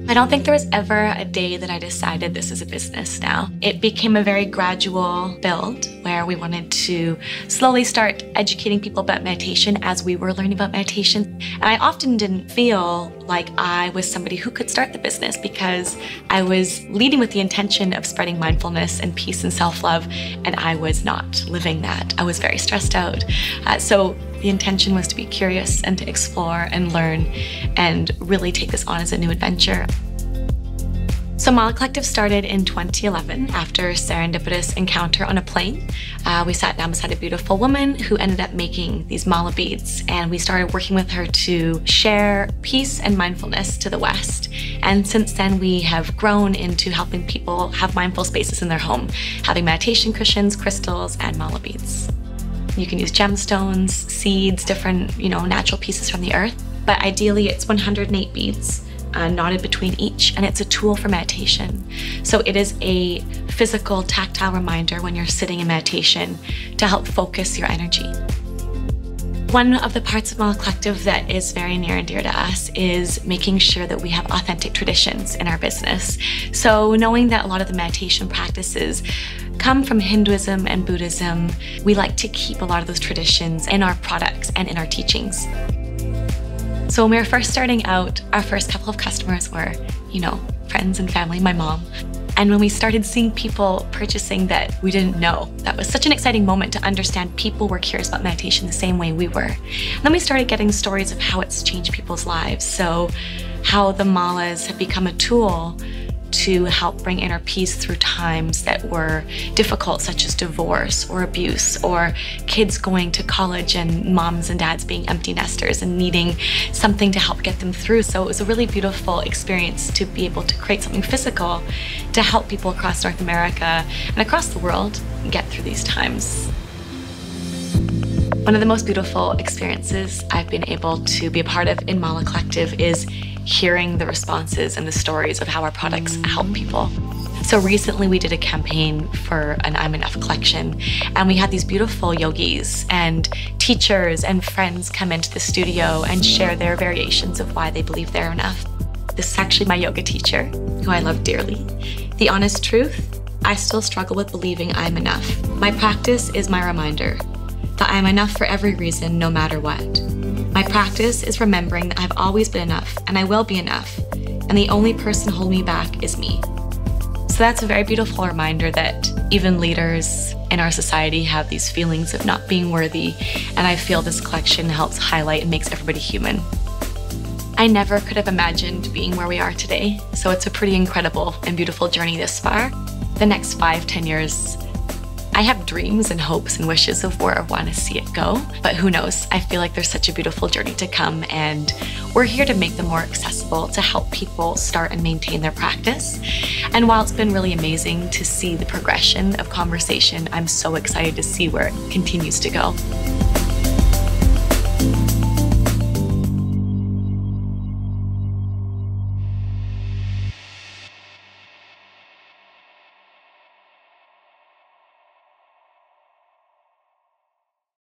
I don't think there was ever a day that I decided this is a business now. It became a very gradual build where we wanted to slowly start educating people about meditation as we were learning about meditation. And I often didn't feel like I was somebody who could start the business because I was leading with the intention of spreading mindfulness and peace and self-love, and I was not living that. I was very stressed out. So the intention was to be curious and to explore and learn and really take this on as a new adventure. So Mala Collective started in 2011 after a serendipitous encounter on a plane. We sat down beside a beautiful woman who ended up making these mala beads, and we started working with her to share peace and mindfulness to the West. And since then, we have grown into helping people have mindful spaces in their home, having meditation cushions, crystals, and mala beads. You can use gemstones, seeds, different, natural pieces from the earth. But ideally, it's 108 beads. Knotted between each, and it's a tool for meditation. So it is a physical, tactile reminder when you're sitting in meditation to help focus your energy. One of the parts of Mala Collective that is very near and dear to us is making sure that we have authentic traditions in our business. So knowing that a lot of the meditation practices come from Hinduism and Buddhism, we like to keep a lot of those traditions in our products and in our teachings. So when we were first starting out, our first couple of customers were, friends and family, my mom. And when we started seeing people purchasing that we didn't know, that was such an exciting moment to understand people were curious about meditation the same way we were. And then we started getting stories of how it's changed people's lives. So how the malas have become a tool to help bring inner peace through times that were difficult, such as divorce or abuse, or kids going to college and moms and dads being empty nesters and needing something to help get them through. So it was a really beautiful experience to be able to create something physical to help people across North America and across the world get through these times. One of the most beautiful experiences I've been able to be a part of in Mala Collective is hearing the responses and the stories of how our products help people. So recently we did a campaign for an I'm Enough collection, and we had these beautiful yogis and teachers and friends come into the studio and share their variations of why they believe they're enough. This is actually my yoga teacher, who I love dearly. The honest truth, I still struggle with believing I'm enough. My practice is my reminder that I'm enough for every reason, no matter what. My practice is remembering that I've always been enough, and I will be enough, and the only person holding me back is me. So that's a very beautiful reminder that even leaders in our society have these feelings of not being worthy, and I feel this collection helps highlight and makes everybody human. I never could have imagined being where we are today, so it's a pretty incredible and beautiful journey this far. The next 5-10 years, I have dreams and hopes and wishes of where I want to see it go, but who knows? I feel like there's such a beautiful journey to come, and we're here to make them more accessible, to help people start and maintain their practice. And while it's been really amazing to see the progression of conversation, I'm so excited to see where it continues to go.